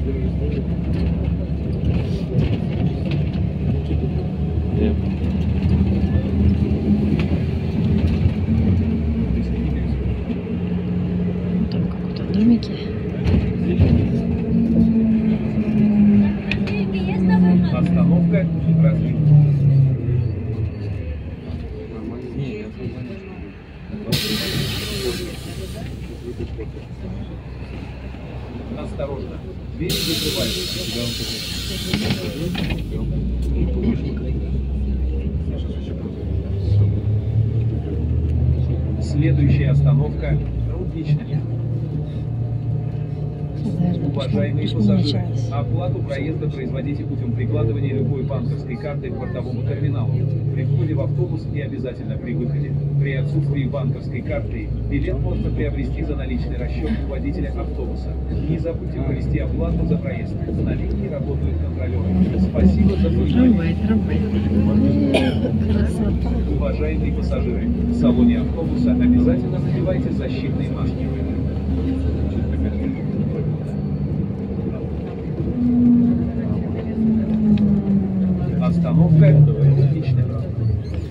Там какие-то домики. Остановка развития. Осторожно, двери закрываются. Следующая остановка Рудничная. Уважаемые пассажиры, оплату проезда производите путем прикладывания любой банковской карты к бортовому терминалу. При входе в автобус и обязательно при выходе. При отсутствии банковской карты билет можно приобрести за наличный расчет у водителя автобуса. Не забудьте провести оплату за проезд. На линии работают контролеры. Спасибо за внимание. Красота. Уважаемые пассажиры, в салоне автобуса обязательно надевайте защитные маски. Остановка Рудничная.